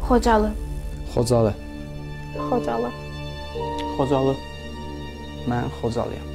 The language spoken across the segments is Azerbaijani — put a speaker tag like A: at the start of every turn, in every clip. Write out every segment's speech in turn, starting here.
A: Xocalı.
B: Xocalı.
C: Xocalı.
D: Xocalı. Mən Xocalıyam.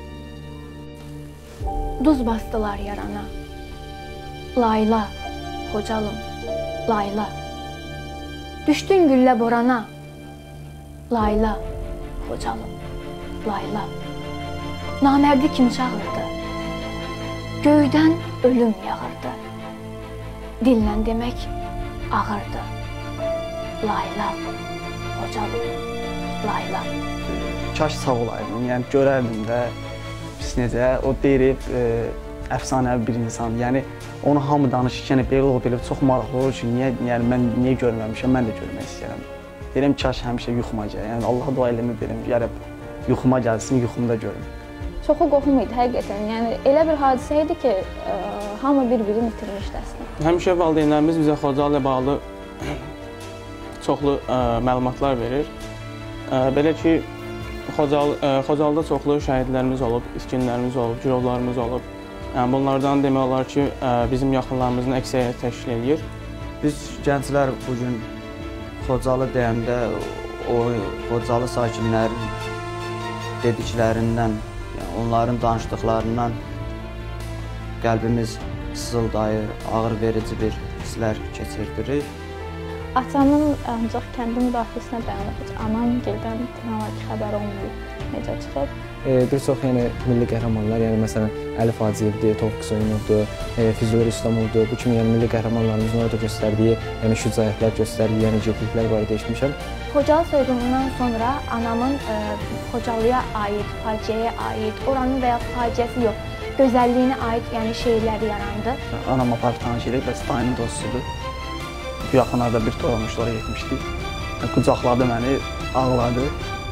A: Duz bastılar yarana. Layla, Xocalım, layla. Düşdün güllə borana. Layla, Xocalım, layla. Namərdi kim çağırdı? Göydən ölüm yağırdı. Dillə demək ağırdı. Layla, Xocalım, layla.
D: Kaş sağ olaydım, yəni görərdim də biz necə, o deyib, əfsanəvi bir insan, yəni onu hamı danışırkən belə o belə çox maraqlı olur ki, yəni mən niyə görməmişəm, mən də görmək istəyirəm. Deyirəm kaş həmişə yuxuma gəl, yəni Allaha dua eləmə deyirəm, yarab yuxuma gəlsin, yuxumda görüm.
C: Çoxu qohum idi həqiqətən, yəni elə bir hadisə idi ki, hamı bir-birini itirmişdi əslində.
D: Həmişə valideynlərimiz bizə Xocalı ilə bağlı çoxlu məlumatlar verir. Belə ki, Xocalıda çoxlu şəhidlərimiz olub, iskinlərimiz olub, girovlarımız olub. Yəni bunlardan demək olar ki, bizim yaxınlarımızın əksəriyyət təşkil edir.
E: Biz gənclər bugün Xocalı deyəndə o Xocalı sakinlərin dediklərindən, yəni onların danışdıqlarından qəlbimiz sızıldayır, ağır verici bir hisslər keçirdirik.
C: Atamın ancaq kəndi müdafiəsinə dayanıb, heç anam gildən demək ki, xəbər olmayıb, necə çıxıb.
B: Bir çox yəni milli qəhrəmanlar, yəni məsələn Əlif Hacıyevdir, Tofiq Soyunovdur, Füzuli Rüstəmovdur, bu kimi yəni milli qəhrəmanlarımızın orada göstərdiyi yəni şücaətlər, göstərdiyi yəni igidliklər barədə eşitmişəm.
A: Xocalı soyğunundan sonra anamın Xocalıya aid, faciəyə aid, oranın və ya faciəsi yox, gözəlliyinə aid yəni şeirləri yarandı.
D: Anam aparıb tanış edib, bəs dayının dostudur. Yaxınlarda bir toy olmuşdu, oraya getmişdik. Qucaqladı məni, ağladı.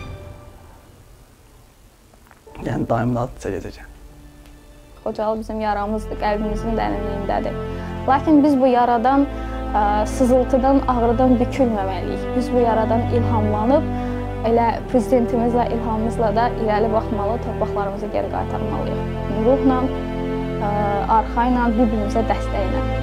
D: Yəni dayımın adı çəkəcəkəm.
C: Xocalı bizim yaramızdır, qəlbimizin dərinliyindədir. Lakin biz bu yaradan, sızıltıdan, ağrıdan bükülməməliyik. Biz bu yaradan ilhamlanıb, elə prezidentimizlə, ilhamımızla da irəli baxmalı, torpaqlarımızı geri qaytarmalıyıq. Ruhla, arxa ilə, bir-birimizə dəstəklə.